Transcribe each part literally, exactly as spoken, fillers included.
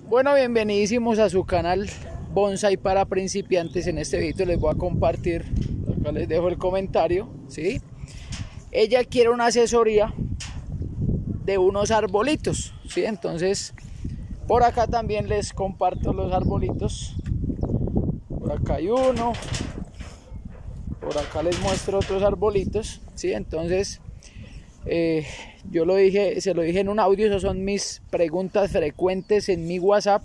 Bueno, bienvenidísimos a su canal Bonsai para principiantes. En este video les voy a compartir, acá les dejo el comentario, ¿sí? Ella quiere una asesoría de unos arbolitos, ¿sí? Entonces, por acá también les comparto los arbolitos. Por acá hay uno, por acá les muestro otros arbolitos, ¿sí? Entonces, eh, yo lo dije, se lo dije en un audio, esas son mis preguntas frecuentes en mi WhatsApp,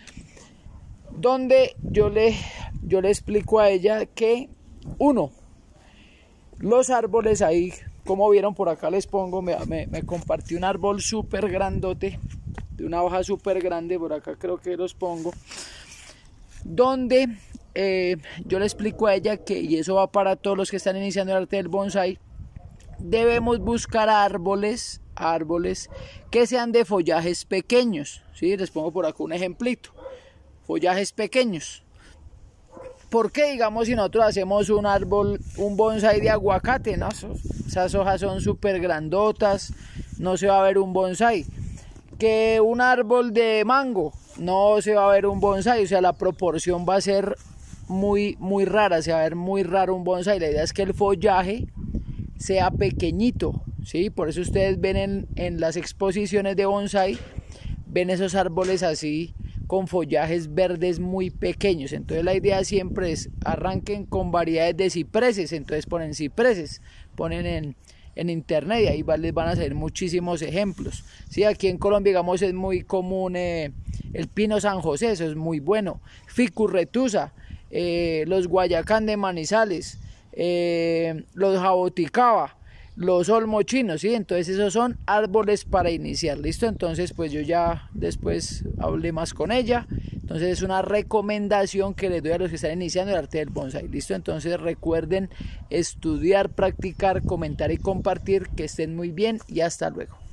donde yo le, yo le explico a ella que, uno, los árboles ahí, como vieron por acá les pongo, me, me, me compartí un árbol súper grandote, de una hoja súper grande, por acá creo que los pongo, donde eh, yo le explico a ella que, y eso va para todos los que están iniciando el arte del bonsai, debemos buscar árboles, árboles que sean de follajes pequeños, ¿sí? Les pongo por acá un ejemplito, follajes pequeños. ¿Por qué? Digamos, si nosotros hacemos un árbol, un bonsai de aguacate, ¿no? Esas hojas son súper grandotas, no se va a ver un bonsai. Que un árbol de mango, no se va a ver un bonsai, o sea, la proporción va a ser muy, muy rara, se va a ver muy raro un bonsai. La idea es que el follaje sea pequeñito, ¿sí? Por eso ustedes ven en, en las exposiciones de bonsai, ven esos árboles así con follajes verdes muy pequeños. Entonces la idea siempre es arranquen con variedades de cipreses, entonces ponen cipreses, ponen en, en internet y ahí les van a salir muchísimos ejemplos, ¿sí? Aquí en Colombia, digamos, es muy común eh, el pino San José, eso es muy bueno, Ficus retusa, eh, los guayacán de Manizales, Eh, los jaboticaba, los olmochinos, ¿sí? Entonces esos son árboles para iniciar, ¿listo? Entonces pues yo ya después hablé más con ella, entonces es una recomendación que les doy a los que están iniciando el arte del bonsai, ¿listo? Entonces recuerden estudiar, practicar, comentar y compartir, que estén muy bien y hasta luego.